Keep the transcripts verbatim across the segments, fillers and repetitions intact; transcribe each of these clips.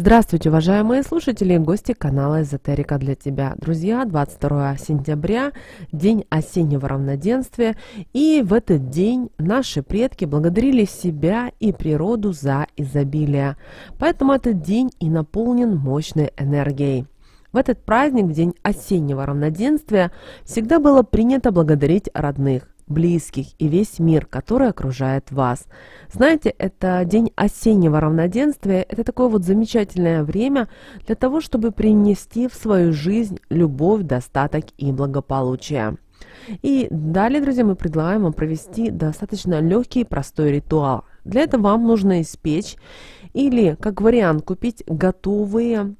Здравствуйте, уважаемые слушатели и гости канала Эзотерика для тебя. Друзья, двадцать второе сентября, день осеннего равноденствия, и в этот день наши предки благодарили себя и природу за изобилие. Поэтому этот день и наполнен мощной энергией. В этот праздник, в день осеннего равноденствия, всегда было принято благодарить родных, близких и весь мир, который окружает вас. Знаете, это день осеннего равноденствия, это такое вот замечательное время для того, чтобы принести в свою жизнь любовь, достаток и благополучие. И далее, друзья, мы предлагаем вам провести достаточно легкий и простой ритуал. Для этого вам нужно испечь или, как вариант, купить готовые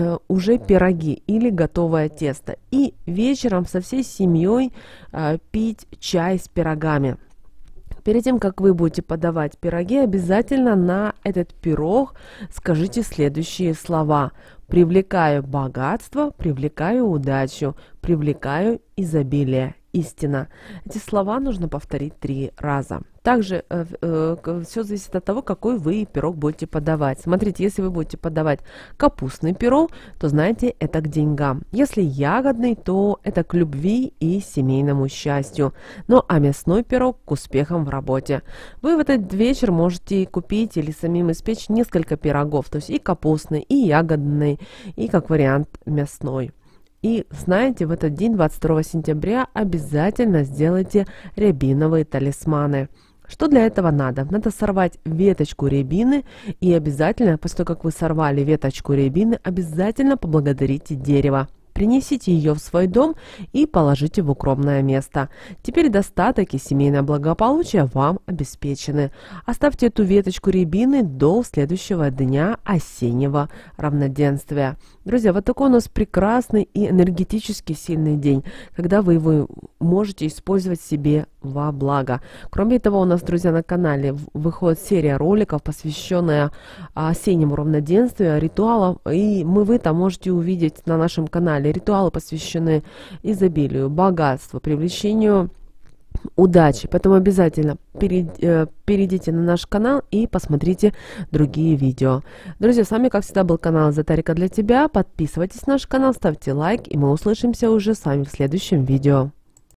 уже пироги или готовое тесто, и вечером со всей семьей э, пить чай с пирогами. Перед тем, как вы будете подавать пироги, обязательно на этот пирог скажите следующие слова: привлекаю богатство, привлекаю удачу, привлекаю изобилие. Истина. Эти слова нужно повторить три раза. Также э, э, все зависит от того, какой вы пирог будете подавать. Смотрите, если вы будете подавать капустный пирог, то знаете, это к деньгам. Если ягодный, то это к любви и семейному счастью. Ну а мясной пирог к успехам в работе. Вы в этот вечер можете купить или самим испечь несколько пирогов, то есть и капустный, и ягодный, и как вариант мясной. И знаете, в этот день, двадцать второго сентября, обязательно сделайте рябиновые талисманы. Что для этого надо? Надо сорвать веточку рябины, и обязательно, после того, как вы сорвали веточку рябины, обязательно поблагодарите дерево. Принесите ее в свой дом и положите в укромное место. Теперь достаток и семейное благополучие вам обеспечены. Оставьте эту веточку рябины до следующего дня осеннего равноденствия. Друзья, вот такой у нас прекрасный и энергетически сильный день, когда вы его можете использовать себе во благо. Кроме того, у нас, друзья, на канале выходит серия роликов, посвященная осеннему равноденствию, ритуалам, и мы вы там можете увидеть на нашем канале ритуалы, посвященные изобилию, богатству, привлечению удачи. Поэтому обязательно перейдите на наш канал и посмотрите другие видео. Друзья, с вами, как всегда, был канал Эзотерика для тебя. Подписывайтесь на наш канал, ставьте лайк, и мы услышимся уже с вами в следующем видео.